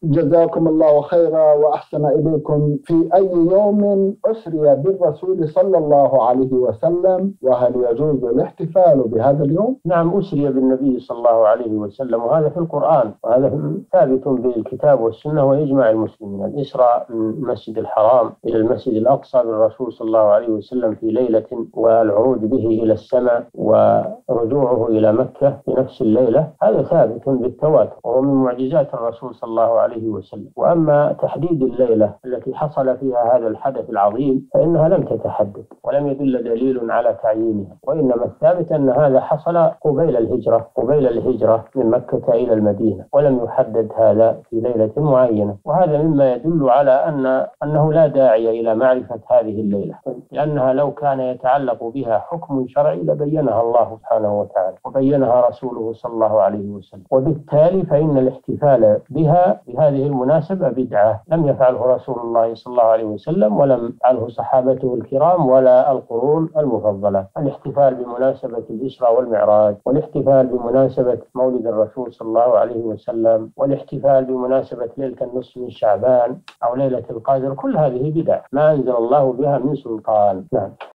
جزاكم الله خيرا وأحسن إليكم. في أي يوم أسري بالرسول صلى الله عليه وسلم، وهل يجوز الاحتفال بهذا اليوم؟ نعم، أسري بالنبي صلى الله عليه وسلم، وهذا في القرآن، وهذا ثابت بالكتاب والسنة وإجماع المسلمين. الإسراء من المسجد الحرام إلى المسجد الأقصى بالرسول صلى الله عليه وسلم في ليلة، والعروج به إلى السماء ورجوعه إلى مكة في نفس الليلة، هذا ثابت بالتواتر، وهو من معجزات الرسول صلى الله عليه وسلم. وأما تحديد الليلة التي حصل فيها هذا الحدث العظيم فإنها لم تتحدد، ولم يدل دليل على تعيينها، وإنما الثابت أن هذا حصل قبيل الهجرة من مكة إلى المدينة، ولم يحدد هذا في ليلة معينة. وهذا مما يدل على أنه لا داعي إلى معرفة هذه الليلة، لأنها لو كان يتعلق بها حكم شرعي لبينها الله سبحانه وتعالى وبينها رسوله صلى الله عليه وسلم. وبالتالي فإن الاحتفال بها بهذه المناسبة بدعة لم يفعله رسول الله صلى الله عليه وسلم، ولم يفعله صحابته الكرام ولا القرون المفضلة. الاحتفال بمناسبة الإسراء والمعراج، والاحتفال بمناسبة مولد الرسول صلى الله عليه وسلم، والاحتفال بمناسبة ليلة النصف من شعبان أو ليلة القدر، كل هذه بدع ما أنزل الله بها من سلطان. نعم.